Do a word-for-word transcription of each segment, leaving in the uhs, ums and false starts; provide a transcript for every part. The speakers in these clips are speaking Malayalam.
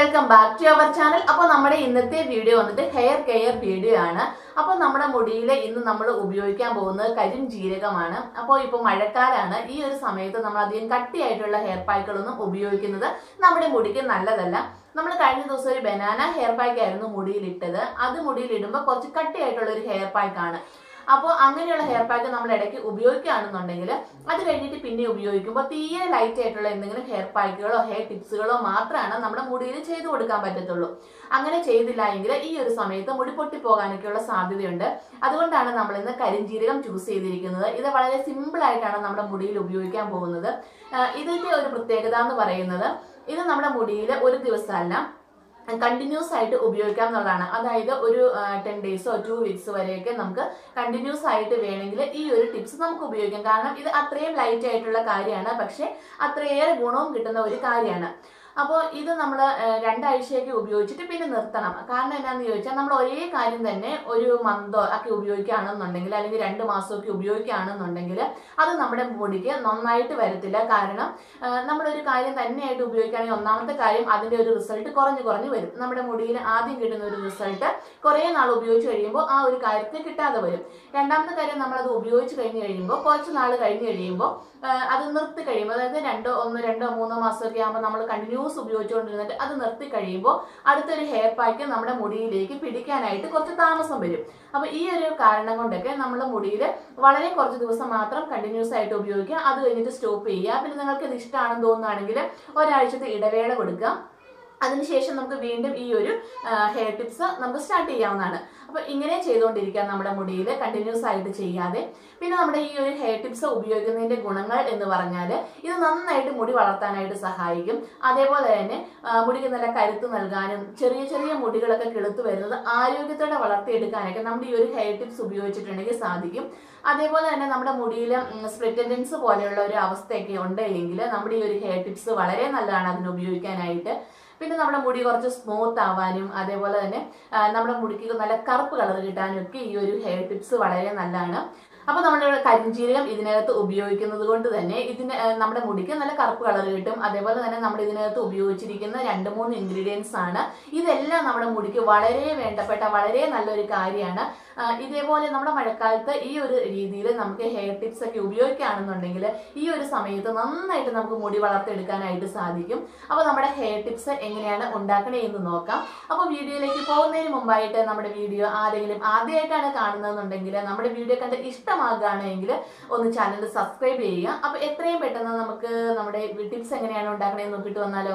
welcome back to our channel. അപ്പോൾ നമ്മുടെ ഇന്നത്തെ വീഡിയോ വന്നിട്ട് ഹെയർ കെയർ വീഡിയോ ആണ്. അപ്പോൾ നമ്മുടെ മുടിയിൽ ഇന്ന് നമ്മൾ ഉപയോഗിക്കാൻ പോകുന്നത് കരിഞ്ജീരകമാണ്. അപ്പോൾ ഇപ്പോൾ മഴക്കാലമാണ്. ഈ ഒരു സമയത്ത് നമ്മൾ അധികം കട്ടിയായിട്ടുള്ള ഹെയർ പാക്കുകളൊന്നും ഉപയോഗിക്കുന്നത് നമ്മുടെ മുടിക്ക് നല്ലതല്ല. നമ്മൾ കഴിഞ്ഞ ദിവസം ഒരു ബനാന ഹെയർ പാക്ക് ആയിരുന്നു മുടിയിൽ ഇട്ടത്. അത് മുടിയിൽ ഇടുമ്പോൾ കുറച്ച് കട്ടിയായിട്ടുള്ള ഒരു ഹെയർ പാക്കാണ്. അപ്പോൾ അങ്ങനെയുള്ള ഹെയർ പാക്ക് നമ്മൾ ഇടയ്ക്ക് ഉപയോഗിക്കുകയാണെന്നുണ്ടെങ്കിൽ അത് കഴിഞ്ഞിട്ട് പിന്നെ ഉപയോഗിക്കുമ്പോൾ തീരെ ലൈറ്റ് ആയിട്ടുള്ള എന്തെങ്കിലും ഹെയർ പാക്കുകളോ ഹെയർ ടിപ്സുകളോ മാത്രമാണ് നമ്മുടെ മുടിയിൽ ചെയ്തു കൊടുക്കാൻ പറ്റത്തുള്ളൂ. അങ്ങനെ ചെയ്തില്ല എങ്കിൽ ഈ ഒരു സമയത്ത് മുടി പൊട്ടിപ്പോകാനൊക്കെയുള്ള സാധ്യതയുണ്ട്. അതുകൊണ്ടാണ് നമ്മൾ ഇന്ന് കരിഞ്ജീരകം ചൂസ് ചെയ്തിരിക്കുന്നത്. ഇത് വളരെ സിമ്പിൾ ആയിട്ടാണ് നമ്മുടെ മുടിയിൽ ഉപയോഗിക്കാൻ പോകുന്നത്. ഇതിന്റെ ഒരു പ്രത്യേകത എന്ന് പറയുന്നത് ഇത് നമ്മുടെ മുടിയിൽ ഒരു ദിവസമല്ല കണ്ടിന്യൂസ് ആയിട്ട് ഉപയോഗിക്കാം എന്നുള്ളതാണ്. അതായത് ഒരു ടെൻ ഡേയ്സോ ടു വീക്സ് വരെയൊക്കെ നമുക്ക് കണ്ടിന്യൂസ് ആയിട്ട് വേണമെങ്കിൽ ഈ ഒരു ടിപ്സ് നമുക്ക് ഉപയോഗിക്കാം. കാരണം ഇത് അത്രയും ലൈറ്റ് ആയിട്ടുള്ള കാര്യമാണ്, പക്ഷെ അത്രയേറെ ഗുണവും കിട്ടുന്ന ഒരു കാര്യമാണ്. അപ്പോൾ ഇത് നമ്മൾ രണ്ടാഴ്ചയൊക്കെ ഉപയോഗിച്ചിട്ട് പിന്നെ നിർത്തണം. കാരണം എന്താണെന്ന് ചോദിച്ചാൽ നമ്മൾ ഒരേ കാര്യം തന്നെ ഒരു മന്തോ ഒക്കെ ഉപയോഗിക്കുകയാണെന്നുണ്ടെങ്കിൽ അല്ലെങ്കിൽ രണ്ട് മാസമൊക്കെ ഉപയോഗിക്കുകയാണെന്നുണ്ടെങ്കിൽ അത് നമ്മുടെ മുടിക്ക് നന്നായിട്ട് വരത്തില്ല. കാരണം നമ്മളൊരു കാര്യം തന്നെയായിട്ട് ഉപയോഗിക്കുകയാണെങ്കിൽ ഒന്നാമത്തെ കാര്യം അതിൻ്റെ ഒരു റിസൾട്ട് കുറഞ്ഞു കുറഞ്ഞു വരും. നമ്മുടെ മുടിയിൽ ആദ്യം കിട്ടുന്ന ഒരു റിസൾട്ട് കുറേ നാൾ ഉപയോഗിച്ച് കഴിയുമ്പോൾ ആ ഒരു കാര്യത്തിന് കിട്ടാതെ വരും. രണ്ടാമത്തെ കാര്യം നമ്മളത് ഉപയോഗിച്ച് കഴിഞ്ഞ് കഴിയുമ്പോൾ കുറച്ച് നാൾ കഴിഞ്ഞ് കഴിയുമ്പോൾ അത് നിർത്തി കഴിയുമ്പോൾ അതായത് രണ്ടോ ഒന്ന് രണ്ടോ മൂന്നോ മാസമൊക്കെ ആകുമ്പോൾ നമ്മൾ കണ്ടിന്യൂസ് ഉപയോഗിച്ചുകൊണ്ടിരുന്നിട്ട് അത് നിർത്തി കഴിയുമ്പോൾ അടുത്തൊരു ഹെയർ പാക്ക് നമ്മുടെ മുടിയിലേക്ക് പിടിക്കാനായിട്ട് കുറച്ച് താമസം വരും. അപ്പൊ ഈ ഒരു കാരണം കൊണ്ടൊക്കെ നമ്മുടെ മുടിയിൽ വളരെ കുറച്ച് ദിവസം മാത്രം കണ്ടിന്യൂസ് ആയിട്ട് ഉപയോഗിക്കുക. അത് കഴിഞ്ഞിട്ട് സ്റ്റോപ്പ് ചെയ്യുക. പിന്നെ നിങ്ങൾക്ക് ഇത് ഇഷ്ടമാണെന്ന് തോന്നുകയാണെങ്കിൽ ഒരാഴ്ചത്തെ ഇടവേള കൊടുക്കുക. അതിനുശേഷം നമുക്ക് വീണ്ടും ഈ ഒരു ഹെയർ ടിപ്സ് നമുക്ക് സ്റ്റാർട്ട് ചെയ്യാവുന്നതാണ്. അപ്പോൾ ഇങ്ങനെ ചെയ്തുകൊണ്ടിരിക്കുക നമ്മുടെ മുടിയിൽ കണ്ടിന്യൂസ് ആയിട്ട് ചെയ്യാതെ. പിന്നെ നമ്മുടെ ഈ ഒരു ഹെയർ ടിപ്സ് ഉപയോഗിക്കുന്നതിന്റെ ഗുണങ്ങൾ എന്ന് പറഞ്ഞാൽ ഇത് നന്നായിട്ട് മുടി വളർത്താനായിട്ട് സഹായിക്കും. അതേപോലെ തന്നെ മുടിക്ക് നല്ല കരുത്ത് നൽകാനും ചെറിയ ചെറിയ മുടികളൊക്കെ കിളുത്ത് വരുന്നത് ആരോഗ്യത്തോടെ വളർത്തിയെടുക്കാനൊക്കെ നമ്മുടെ ഈ ഒരു ഹെയർ ടിപ്സ് ഉപയോഗിച്ചിട്ടുണ്ടെങ്കിൽ സാധിക്കും. അതേപോലെ തന്നെ നമ്മുടെ മുടിയിൽ സ്പ്ലിറ്റ് ടെൻഡൻസ് പോലെയുള്ള ഒരു അവസ്ഥയൊക്കെ ഉണ്ടെങ്കിൽ നമ്മുടെ ഈ ഒരു ഹെയർ ടിപ്സ് വളരെ നല്ലതാണ് അതിന് ഉപയോഗിക്കാനായിട്ട്. പിന്നെ നമ്മുടെ മുടി കുറച്ച് സ്മൂത്ത് ആവാനും അതേപോലെ തന്നെ നമ്മുടെ മുടിക്ക് നല്ല കറുപ്പ് കളർ കിട്ടാനും ഒക്കെ ഈ ഒരു ഹെയർ ടിപ്സ് വളരെ നല്ലതാണ്. അപ്പോൾ നമ്മുടെ കരിഞ്ജീരകം ഇതിനകത്ത് ഉപയോഗിക്കുന്നത് കൊണ്ട് തന്നെ ഇതിന് നമ്മുടെ മുടിക്ക് നല്ല കറുപ്പ് കളർ കിട്ടും. അതേപോലെ തന്നെ നമ്മൾ ഇതിനകത്ത് ഉപയോഗിച്ചിരിക്കുന്ന രണ്ട് മൂന്ന് ഇൻഗ്രീഡിയൻസ് ആണ്. ഇതെല്ലാം നമ്മുടെ മുടിക്ക് വളരെ വേണ്ടപ്പെട്ട വളരെ നല്ലൊരു കാര്യമാണ്. ഇതേപോലെ നമ്മുടെ മഴക്കാലത്ത് ഈ ഒരു രീതിയിൽ നമുക്ക് ഹെയർ ടിപ്സ് ഒക്കെ ഉപയോഗിക്കുകയാണെന്നുണ്ടെങ്കിൽ ഈ ഒരു സമയത്ത് നന്നായിട്ട് നമുക്ക് മുടി വളർത്തിയെടുക്കാനായിട്ട് സാധിക്കും. അപ്പോൾ നമ്മുടെ ഹെയർ ടിപ്സ് എങ്ങനെയാണ് ഉണ്ടാക്കണേ എന്ന് നോക്കാം. അപ്പോൾ വീഡിയോയിലേക്ക് പോകുന്നതിന് മുമ്പായിട്ട് നമ്മുടെ വീഡിയോ ആരെങ്കിലും ആദ്യമായിട്ടാണ് കാണുന്നതെന്നുണ്ടെങ്കിൽ നമ്മുടെ വീഡിയോ കണ്ട് ഇഷ്ടമാകുകയാണെങ്കിൽ ഒന്ന് ചാനൽ സബ്സ്ക്രൈബ് ചെയ്യുക. അപ്പോൾ എത്രയും പെട്ടെന്ന് നമുക്ക് നമ്മുടെ ടിപ്സ് എങ്ങനെയാണ് ഉണ്ടാക്കണേന്ന് നോക്കിയിട്ട് വന്നാലോ.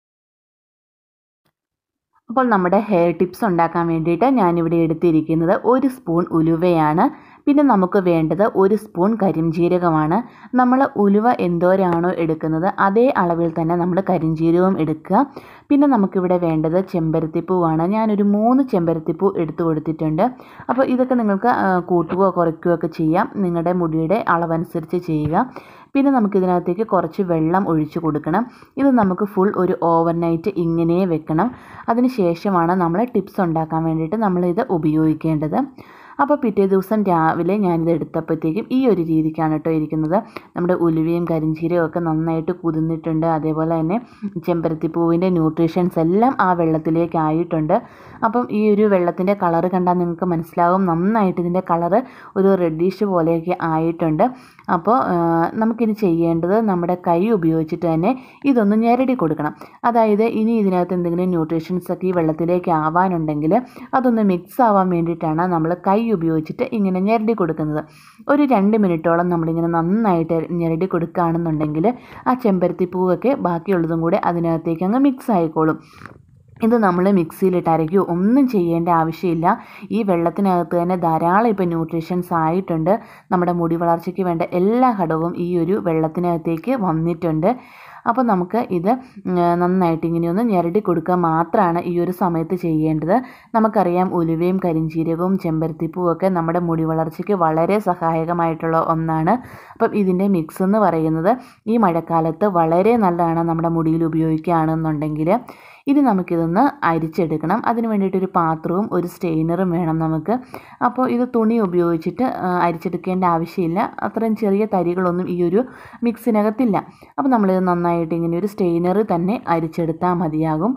അപ്പോൾ നമ്മുടെ ഹെയർ ടിപ്സ് ഉണ്ടാക്കാൻ വേണ്ടിയിട്ട് ഞാനിവിടെ എടുത്തിരിക്കുന്നത് ഒരു സ്പൂൺ ഉലുവയാണ്. പിന്നെ നമുക്ക് വേണ്ടത് ഒരു സ്പൂൺ കരിഞ്ജീരകമാണ്. നമ്മൾ ഉലുവ എന്തോരാണോ എടുക്കുന്നത് അതേ അളവിൽ തന്നെ നമ്മൾ കരിഞ്ജീരകവും എടുക്കുക. പിന്നെ നമുക്കിവിടെ വേണ്ടത് ചെമ്പരത്തിപ്പൂവാണ്. ഞാനൊരു മൂന്ന് ചെമ്പരത്തിപ്പൂ എടുത്തു കൊടുത്തിട്ടുണ്ട്. അപ്പോൾ ഇതൊക്കെ നിങ്ങൾക്ക് കൂട്ടുകയോ കുറയ്ക്കുകയോ ഒക്കെ ചെയ്യാം. നിങ്ങളുടെ മുടിയുടെ അളവനുസരിച്ച് ചെയ്യുക. പിന്നെ നമുക്കിതിനകത്തേക്ക് കുറച്ച് വെള്ളം ഒഴിച്ച് കൊടുക്കണം. ഇത് നമുക്ക് ഫുൾ ഒരു ഓവർനൈറ്റ് ഇങ്ങനെ വെക്കണം. അതിന് ശേഷമാണ് നമ്മൾ ടിപ്സ് ഉണ്ടാക്കാൻ വേണ്ടിയിട്ട് നമ്മളിത് ഉപയോഗിക്കേണ്ടത്. അപ്പോൾ പിറ്റേ ദിവസം രാവിലെ ഞാനിത് എടുത്തപ്പോഴത്തേക്കും ഈ ഒരു രീതിക്കാണ് കേട്ടോ ഇരിക്കുന്നത്. നമ്മുടെ ഉലുവയും കരിഞ്ജീരകവും ഒക്കെ നന്നായിട്ട് കുതിർന്നിട്ടുണ്ട്. അതേപോലെ തന്നെ ചെമ്പരത്തിപ്പൂവിൻ്റെ ന്യൂട്രീഷൻസ് എല്ലാം ആ വെള്ളത്തിലേക്ക് ആയിട്ടുണ്ട്. അപ്പം ഈ ഒരു വെള്ളത്തിൻ്റെ കളറ് കണ്ടാൽ നിങ്ങൾക്ക് മനസ്സിലാവും നന്നായിട്ട് ഇതിൻ്റെ കളറ് ഒരു റെഡിഷ് പോലെയൊക്കെ ആയിട്ടുണ്ട്. അപ്പോൾ നമുക്കിനി ചെയ്യേണ്ടത് നമ്മുടെ കൈ ഉപയോഗിച്ചിട്ട് തന്നെ ഇതൊന്ന് ഞെരടി കൊടുക്കണം. അതായത് ഇനി ഇതിനകത്ത് എന്തെങ്കിലും ന്യൂട്രീഷൻസ് ഒക്കെ ഈ വെള്ളത്തിലേക്ക് ആവാനുണ്ടെങ്കിൽ അതൊന്ന് മിക്സ് ആവാൻ വേണ്ടിയിട്ടാണ് നമ്മൾ കൈ ഉപയോഗിച്ചിട്ട് ഇങ്ങനെ ഞെരടി കൊടുക്കുന്നത്. ഒരു രണ്ട് മിനിറ്റോളം നമ്മളിങ്ങനെ നന്നായിട്ട് ഞെരടി കൊടുക്കുകയാണെന്നുണ്ടെങ്കിൽ ആ ചെമ്പരത്തിപ്പൂവൊക്കെ ബാക്കിയുള്ളതും കൂടെ അതിനകത്തേക്ക് അങ്ങ് മിക്സ് ആയിക്കോളും. ഇത് നമ്മൾ മിക്സിയിലിട്ട് അരയ്ക്കുകയോ ഒന്നും ചെയ്യേണ്ട ആവശ്യമില്ല. ഈ വെള്ളത്തിനകത്ത് തന്നെ ധാരാളം ഇപ്പോൾ ന്യൂട്രീഷൻസ് ആയിട്ടുണ്ട്. നമ്മുടെ മുടി വളർച്ചയ്ക്ക് വേണ്ട എല്ലാ ഘടകവും ഈ ഒരു വെള്ളത്തിനകത്തേക്ക് വന്നിട്ടുണ്ട്. അപ്പോൾ നമുക്ക് ഇത് നന്നായിട്ട് ഇങ്ങനെയൊന്ന് ഞെരടി കൊടുക്കുക മാത്രമാണ് ഈ ഒരു സമയത്ത് ചെയ്യേണ്ടത്. നമുക്കറിയാം ഉലുവയും കരിഞ്ജീരകവും ചെമ്പരത്തിപ്പൂവും ഒക്കെ നമ്മുടെ മുടി വളർച്ചയ്ക്ക് വളരെ സഹായകമായിട്ടുള്ള ഒന്നാണ്. അപ്പം ഇതിൻ്റെ മിക്സ് എന്ന് പറയുന്നത് ഈ മഴക്കാലത്ത് വളരെ നല്ലതാണ് നമ്മുടെ മുടിയിൽ ഉപയോഗിക്കുകയാണെന്നുണ്ടെങ്കിൽ. ഇനി നമുക്കിതൊന്ന് അരിച്ചെടുക്കണം. അതിന് വേണ്ടിയിട്ടൊരു പാത്രവും ഒരു സ്റ്റെയിനറും വേണം നമുക്ക്. അപ്പോൾ ഇത് തുണി ഉപയോഗിച്ചിട്ട് അരിച്ചെടുക്കേണ്ട ആവശ്യമില്ല. അത്രയും ചെറിയ തരികളൊന്നും ഈ ഒരു മിക്സിനകത്തില്ല. അപ്പോൾ നമ്മളിത് നന്നായിട്ട് ഇങ്ങനെ ഒരു സ്റ്റെയിനർ തന്നെ അരിച്ചെടുത്താൽ മതിയാകും.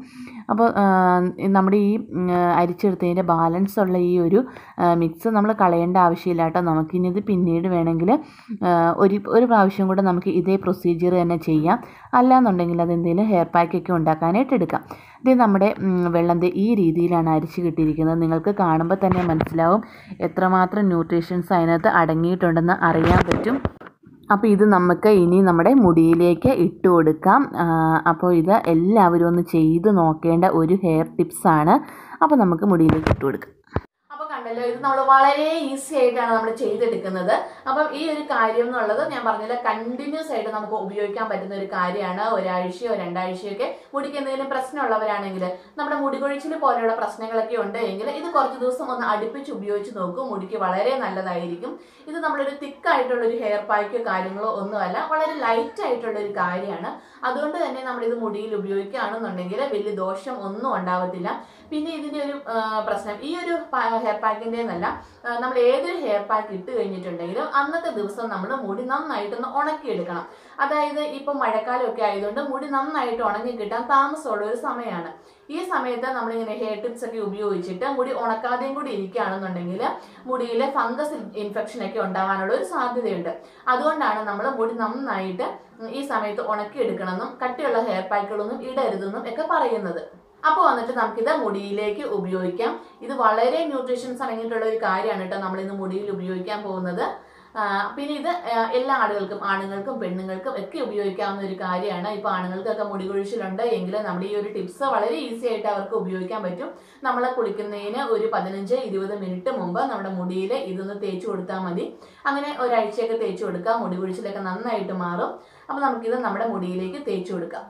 അപ്പോൾ നമ്മുടെ ഈ അരിച്ചെടുത്തതിൻ്റെ ബാലൻസ് ഉള്ള ഈ ഒരു മിക്സ് നമ്മൾ കളയേണ്ട ആവശ്യമില്ല കേട്ടോ. നമുക്കിനി ഇത് പിന്നീട് വേണമെങ്കിൽ ഒരു ഒരു പ്രാവശ്യം കൂടെ നമുക്ക് ഇതേ പ്രൊസീജിയർ തന്നെ ചെയ്യാം. അല്ലാന്നുണ്ടെങ്കിൽ അതെന്തെങ്കിലും ഹെയർ പാക്കൊക്കെ ഉണ്ടാക്കാനായിട്ട് എടുക്കാം. ഇത് നമ്മുടെ വെള്ളം ഈ രീതിയിലാണ് അരിച്ച് കിട്ടിയിരിക്കുന്നത്. നിങ്ങൾക്ക് കാണുമ്പോൾ തന്നെ മനസ്സിലാവും എത്രമാത്രം ന്യൂട്രീഷൻസ് അതിനകത്ത് അടങ്ങിയിട്ടുണ്ടെന്ന് അറിയാൻ പറ്റും. അപ്പോൾ ഇത് നമുക്ക് ഇനി നമ്മുടെ മുടിയിലേക്ക് ഇട്ട് കൊടുക്കാം. അപ്പോൾ ഇത് എല്ലാവരും ഒന്ന് ചെയ്ത് നോക്കേണ്ട ഒരു ഹെയർ ടിപ്സാണ്. അപ്പോൾ നമുക്ക് മുടിയിലേക്ക് ഇട്ട് കൊടുക്കാം. കണ്ടല്ലോ, ഇത് നമ്മൾ വളരെ ഈസി ആയിട്ടാണ് നമ്മൾ ചെയ്തെടുക്കുന്നത്. അപ്പം ഈ ഒരു കാര്യം എന്നുള്ളത് ഞാൻ പറഞ്ഞില്ല, കണ്ടിന്യൂസ് ആയിട്ട് നമുക്ക് ഉപയോഗിക്കാൻ പറ്റുന്ന ഒരു കാര്യമാണ്. ഒരാഴ്ചയോ രണ്ടാഴ്ചയോ ഒക്കെ മുടിക്ക് എന്തെങ്കിലും പ്രശ്നമുള്ളവരാണെങ്കിൽ, നമ്മുടെ മുടി കൊഴിച്ചിൽ പോലെയുള്ള പ്രശ്നങ്ങളൊക്കെ ഉണ്ട് എങ്കിൽ ഇത് കുറച്ച് ദിവസം ഒന്ന് അടുപ്പിച്ച് ഉപയോഗിച്ച് നോക്കും. മുടിക്ക് വളരെ നല്ലതായിരിക്കും. ഇത് നമ്മളൊരു തിക്കായിട്ടുള്ള ഒരു ഹെയർ പാക്കോ കാര്യങ്ങളോ ഒന്നുമല്ല, വളരെ ലൈറ്റ് ആയിട്ടുള്ള ഒരു കാര്യമാണ്. അതുകൊണ്ട് തന്നെ നമ്മളിത് മുടിയിൽ ഉപയോഗിക്കുകയാണെന്നുണ്ടെങ്കിൽ വലിയ ദോഷം ഒന്നും ഉണ്ടാവത്തില്ല. പിന്നെ ഇതിൻ്റെ ഒരു പ്രശ്നം ഈ ഒരു ഹെയർ പാക്കിൻ്റെ എന്നല്ല, നമ്മൾ ഏതൊരു ഹെയർ പാക്ക് ഇട്ട് കഴിഞ്ഞിട്ടുണ്ടെങ്കിലും അന്നത്തെ ദിവസം നമ്മൾ മുടി നന്നായിട്ടൊന്ന് ഉണക്കിയെടുക്കണം. അതായത് ഇപ്പം മഴക്കാലമൊക്കെ ആയതുകൊണ്ട് മുടി നന്നായിട്ട് ഉണങ്ങി കിട്ടാൻ താമസമുള്ള ഒരു സമയമാണ്. ഈ സമയത്ത് നമ്മളിങ്ങനെ ഹെയർ ടിപ്സ് ഒക്കെ ഉപയോഗിച്ചിട്ട് മുടി ഉണക്കാതെയും കൂടി ഇരിക്കുകയാണെന്നുണ്ടെങ്കിൽ മുടിയിലെ ഫംഗസ് ഇൻഫെക്ഷൻ ഒക്കെ ഉണ്ടാവാനുള്ള ഒരു സാധ്യതയുണ്ട്. അതുകൊണ്ടാണ് നമ്മൾ മുടി നന്നായിട്ട് ഈ സമയത്ത് ഉണക്കിയെടുക്കണമെന്നും കട്ടിയുള്ള ഹെയർ പാക്കുകളൊന്നും ഇടരുതെന്നും ഒക്കെ പറയുന്നത്. അപ്പോൾ വന്നിട്ട് നമുക്കിത് മുടിയിലേക്ക് ഉപയോഗിക്കാം. ഇത് വളരെ ന്യൂട്രീഷൻസ് അടങ്ങിയിട്ടുള്ള ഒരു കാര്യമാണ് കേട്ടോ നമ്മളിന്ന് മുടിയിൽ ഉപയോഗിക്കാൻ പോകുന്നത്. പിന്നെ ഇത് എല്ലാ ആളുകൾക്കും, ആണുങ്ങൾക്കും പെണ്ണുങ്ങൾക്കും ഒക്കെ ഉപയോഗിക്കാവുന്ന ഒരു കാര്യമാണ്. ഇപ്പോൾ ആണുങ്ങൾക്കൊക്കെ മുടി കൊഴിച്ചിലുണ്ട് എങ്കിൽ നമ്മുടെ ഈ ഒരു ടിപ്സ് വളരെ ഈസി ആയിട്ട് അവർക്ക് ഉപയോഗിക്കാൻ പറ്റും. നമ്മൾ കുളിക്കുന്നതിന് ഒരു പതിനഞ്ച് ഇരുപത് മിനിറ്റ് മുമ്പ് നമ്മുടെ മുടിയിൽ ഇതൊന്ന് തേച്ച് കൊടുത്താൽ മതി. അങ്ങനെ ഒരാഴ്ചയൊക്കെ തേച്ച് കൊടുക്കാം. മുടി കൊഴിച്ചിലൊക്കെ നന്നായിട്ട് മാറും. അപ്പോൾ നമുക്കിത് നമ്മുടെ മുടിയിലേക്ക് തേച്ച് കൊടുക്കാം.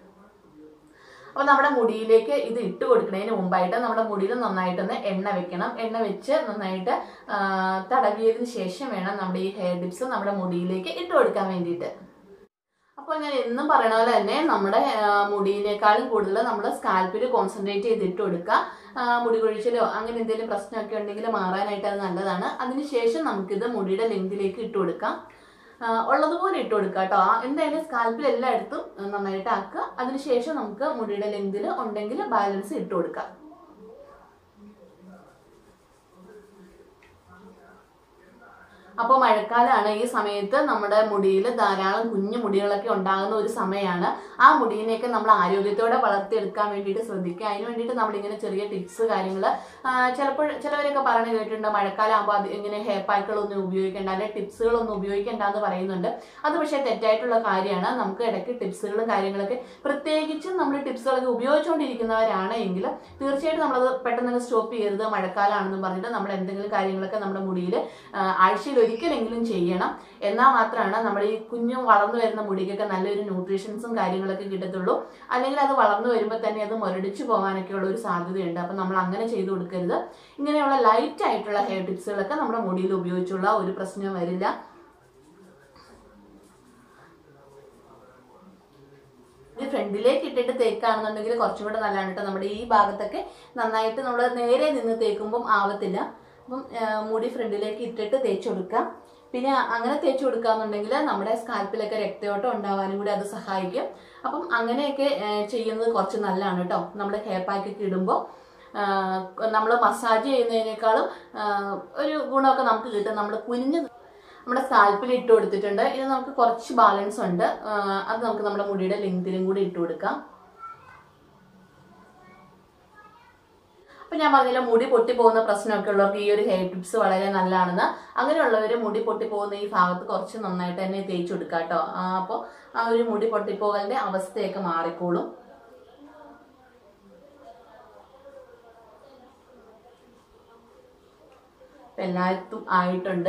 അപ്പോൾ നമ്മുടെ മുടിയിലേക്ക് ഇത് ഇട്ട് കൊടുക്കുന്നതിന് മുമ്പായിട്ട് നമ്മുടെ മുടിയിൽ നന്നായിട്ടൊന്ന് എണ്ണ വെക്കണം. എണ്ണ വെച്ച് നന്നായിട്ട് തടവിയതിന് ശേഷം വേണം നമ്മുടെ ഈ ഹെയർ ടിപ്സ് നമ്മുടെ മുടിയിലേക്ക് ഇട്ട് കൊടുക്കാൻ വേണ്ടിയിട്ട്. അപ്പോൾ ഞാൻ എന്നും പറയണ പോലെ തന്നെ നമ്മുടെ മുടിയിനേക്കാളും കൂടുതൽ നമ്മൾ സ്കാൽപ്പിൽ കോൺസെൻട്രേറ്റ് ചെയ്ത് ഇട്ട് കൊടുക്കുക. മുടി കൊഴിച്ചിലോ അങ്ങനെ എന്തെങ്കിലും പ്രശ്നമൊക്കെ ഉണ്ടെങ്കിൽ മാറാനായിട്ട് അത് നല്ലതാണ്. അതിനുശേഷം നമുക്കിത് മുടിയുടെ ലെങ്തിലേക്ക് ഇട്ട് കൊടുക്കാം. ഉള്ളതുപോലെ ഇട്ട് കൊടുക്കുക കേട്ടോ. എന്തായാലും സ്കാൽപ്പിൽ എല്ലായിടത്തും നന്നായിട്ട് ആക്കുക. അതിനുശേഷം നമുക്ക് മുടിയുടെ ലെങ്തിൽ ഉണ്ടെങ്കിൽ ബാലൻസ് ഇട്ട് കൊടുക്കാം. അപ്പോൾ മഴക്കാലമാണ്. ഈ സമയത്ത് നമ്മുടെ മുടിയിൽ ധാരാളം കുഞ്ഞു മുടികളൊക്കെ ഉണ്ടാകുന്ന ഒരു സമയമാണ്. ആ മുടിയിനെയൊക്കെ നമ്മൾ ആരോഗ്യത്തോടെ വളർത്തിയെടുക്കാൻ വേണ്ടിയിട്ട് ശ്രദ്ധിക്കുക. അതിന് വേണ്ടിയിട്ട് നമ്മളിങ്ങനെ ചെറിയ ടിപ്സ് കാര്യങ്ങൾ ചിലപ്പോൾ ചിലവരൊക്കെ പറഞ്ഞു കേട്ടിട്ടുണ്ട്, മഴക്കാലം ആകുമ്പോൾ അത് ഇങ്ങനെ ഹെയർ പാക്കുകളൊന്നും ഉപയോഗിക്കേണ്ട, അല്ലെങ്കിൽ ടിപ്സുകളൊന്നും ഉപയോഗിക്കേണ്ട എന്ന് പറയുന്നുണ്ട്. അത് പക്ഷേ തെറ്റായിട്ടുള്ള കാര്യമാണ്. നമുക്ക് ഇടയ്ക്ക് ടിപ്സുകളും കാര്യങ്ങളൊക്കെ, പ്രത്യേകിച്ചും നമ്മൾ ടിപ്സുകളൊക്കെ ഉപയോഗിച്ചുകൊണ്ടിരിക്കുന്നവരാണ് എങ്കിൽ തീർച്ചയായിട്ടും നമ്മളത് പെട്ടെന്ന് സ്റ്റോപ്പ് ചെയ്യരുത്. മഴക്കാലമാണെന്ന് പറഞ്ഞിട്ട് നമ്മൾ എന്തെങ്കിലും കാര്യങ്ങളൊക്കെ നമ്മുടെ മുടിയിൽ ആഴ്ചയിൽ ഒരിക്കലെങ്കിലും ചെയ്യണം. എന്നാൽ മാത്രമാണ് നമ്മൾ ഈ കുഞ്ഞു വളർന്നു വരുന്ന മുടിക്കൊക്കെ നല്ലൊരു ന്യൂട്രീഷൻസും കാര്യങ്ങളൊക്കെ കിട്ടത്തുള്ളൂ. അല്ലെങ്കിൽ അത് വളർന്നു വരുമ്പോൾ തന്നെ അത് മുരടിച്ചു പോകാനൊക്കെ ഉള്ള ഒരു സാധ്യതയുണ്ട്. അപ്പം നമ്മൾ അങ്ങനെ ചെയ്തു കൊടുക്കരുത്. ഇങ്ങനെയുള്ള ലൈറ്റ് ആയിട്ടുള്ള ഹെയർ ടിപ്സുകളൊക്കെ നമ്മുടെ മുടിയിൽ ഉപയോഗിച്ചുള്ള ഒരു പ്രശ്നവും വരില്ല. ഇത് ഫ്രണ്ടിലേക്ക് ഇട്ടിട്ട് തേക്കാണെന്നുണ്ടെങ്കിൽ കുറച്ചും കൂടെ നല്ലതാണ് കേട്ടോ. നമ്മുടെ ഈ ഭാഗത്തൊക്കെ നന്നായിട്ട് നമ്മൾ നേരെ നിന്ന് തേക്കുമ്പം ആവത്തില്ല. അപ്പം മുടി ഫ്രണ്ടിലേക്ക് ഇട്ടിട്ട് തേച്ച് കൊടുക്കാം. പിന്നെ അങ്ങനെ തേച്ച് കൊടുക്കാന്നുണ്ടെങ്കിൽ നമ്മുടെ സ്കാൽപ്പിലൊക്കെ രക്തയോട്ടം ഉണ്ടാവാനും കൂടി അത് സഹായിക്കും. അപ്പം അങ്ങനെയൊക്കെ ചെയ്യുന്നത് കുറച്ച് നല്ലതാണ് കേട്ടോ. നമ്മുടെ ഹെയർ പാക്കൊക്കെ ഇടുമ്പോൾ നമ്മൾ മസാജ് ചെയ്യുന്നതിനേക്കാളും ഒരു ഗുണമൊക്കെ നമുക്ക് കിട്ടും. നമ്മൾ കുനിഞ്ഞ് നമ്മുടെ സ്കാൽപ്പിൽ ഇട്ട് കൊടുത്തിട്ടുണ്ട്. ഇത് നമുക്ക് കുറച്ച് ബാലൻസ് ഉണ്ട്. അത് നമുക്ക് നമ്മുടെ മുടിയുടെ ലെങ്തിലും കൂടി ഇട്ട് കൊടുക്കാം. അപ്പം ഞാൻ പറഞ്ഞില്ല, മുടി പൊട്ടിപ്പോകുന്ന പ്രശ്നമൊക്കെ ഉള്ളവർക്ക് ഈ ഒരു ഹെയർ ടിപ്സ് വളരെ നല്ലതാണെന്ന്. അങ്ങനെയുള്ളവർ മുടി പൊട്ടിപ്പോകുന്ന ഈ ഭാഗത്ത് കുറച്ച് നന്നായിട്ട് തന്നെ തേച്ച് കൊടുക്കുക കേട്ടോ. അപ്പോൾ ആ ഒരു മുടി പൊട്ടിപ്പോകലിൻ്റെ അവസ്ഥയൊക്കെ മാറിക്കോളും. എല്ലായിടത്തും ആയിട്ടുണ്ട്.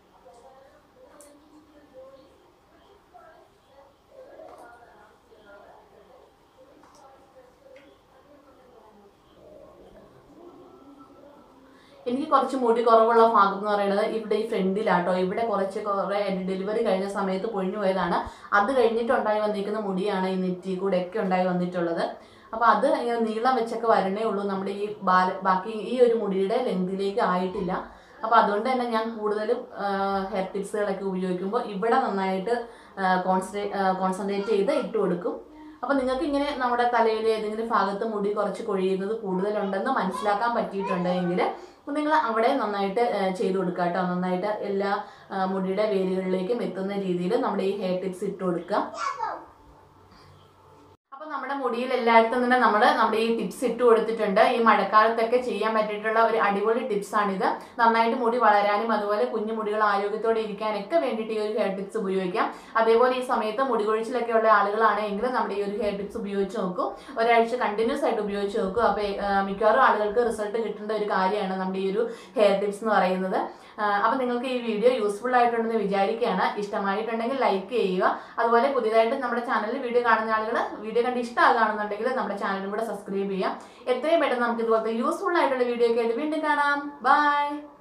എനിക്ക് കുറച്ച് മുടി കുറവുള്ള ഭാഗം എന്ന് പറയുന്നത് ഇവിടെ ഈ ഫ്രണ്ടിലാട്ടോ. ഇവിടെ കുറച്ച് കുറേ ഡെലിവറി കഴിഞ്ഞ സമയത്ത് പൊഴിഞ്ഞു പോയതാണ്. അത് കഴിഞ്ഞിട്ടുണ്ടായി വന്നിരിക്കുന്ന മുടിയാണ് ഈ നെറ്റി കൂടെ ഒക്കെ ഉണ്ടായി വന്നിട്ടുള്ളത്. അപ്പോൾ അത് നീളം വെച്ചൊക്കെ വരണേ ഉള്ളൂ. നമ്മുടെ ഈ ബാക്കി ഈ ഒരു മുടിയുടെ ലെങ്തിലേക്ക് ആയിട്ടില്ല. അപ്പോൾ അതുകൊണ്ട് തന്നെ ഞാൻ കൂടുതലും ഹെയർ ടിപ്സുകളൊക്കെ ഉപയോഗിക്കുമ്പോൾ ഇവിടെ നന്നായിട്ട് കോൺസെൻട്രേ കോൺസെൻട്രേറ്റ് ചെയ്ത് ഇട്ട് കൊടുക്കും. അപ്പോൾ നിങ്ങൾക്ക് ഇങ്ങനെ നമ്മുടെ തലയിൽ ഏതെങ്കിലും ഭാഗത്ത് മുടി കുറച്ച് കൊഴിയുന്നത് കൂടുതലുണ്ടെന്ന് മനസ്സിലാക്കാൻ പറ്റിയിട്ടുണ്ടെങ്കിൽ അപ്പോൾ നിങ്ങൾ അവിടെ നന്നായിട്ട് ചെയ്ത് കൊടുക്കുക കേട്ടോ. നന്നായിട്ട് എല്ലാ മുടിയുടെ വേരുകളിലേക്കും എത്തുന്ന രീതിയിൽ നമ്മുടെ ഈ ഹെയർ ടിപ്സ് ഇട്ട് കൊടുക്കുക. അപ്പോൾ നമ്മുടെ മുടിയിൽ എല്ലായിടത്തും തന്നെ നമ്മൾ നമ്മുടെ ഈ ടിപ്സ് ഇട്ട് കൊടുത്തിട്ടുണ്ട്. ഈ മഴക്കാലത്തൊക്കെ ചെയ്യാൻ പറ്റിയിട്ടുള്ള ഒരു അടിപൊളി ടിപ്സാണിത്. നന്നായിട്ട് മുടി വളരാനും അതുപോലെ കുഞ്ഞു മുടികൾ ആരോഗ്യത്തോടെ ഇരിക്കാനൊക്കെ വേണ്ടിയിട്ട് ഈ ഒരു ഹെയർ ടിപ്സ് ഉപയോഗിക്കാം. അതേപോലെ ഈ സമയത്ത് മുടി കൊഴിച്ചിലൊക്കെ ഉള്ള ആളുകളാണെങ്കിൽ നമ്മുടെ ഈ ഒരു ഹെയർ ടിപ്സ് ഉപയോഗിച്ച് നോക്കും. ഒരാഴ്ച കണ്ടിന്യൂസ് ആയിട്ട് ഉപയോഗിച്ച് നോക്കും. അപ്പോൾ മിക്കവാറും ആളുകൾക്ക് റിസൾട്ട് കിട്ടേണ്ട ഒരു കാര്യമാണ് നമ്മുടെ ഈ ഒരു ഹെയർ ടിപ്സ് എന്ന് പറയുന്നത്. അപ്പോൾ നിങ്ങൾക്ക് ഈ വീഡിയോ യൂസ്ഫുൾ ആയിട്ടുണ്ടെന്ന് വിചാരിക്കുകയാണ്. ഇഷ്ടമായിട്ടുണ്ടെങ്കിൽ ലൈക്ക് ചെയ്യുക. അതുപോലെ പുതിയതായിട്ട് നമ്മുടെ ചാനലിൽ വീഡിയോ കാണുന്ന ആളുകൾ വീഡിയോ കണ്ട് ഇഷ്ടമാകുകയാണെന്നുണ്ടെങ്കിൽ നമ്മുടെ ചാനലും കൂടെ സബ്സ്ക്രൈബ് ചെയ്യാം. എത്രയും പെട്ടെന്ന് നമുക്ക് ഇതുപോലത്തെ യൂസ്ഫുൾ ആയിട്ടുള്ള വീഡിയോ ഒക്കെ ആയിട്ട് വീണ്ടും കാണാം. ബൈ.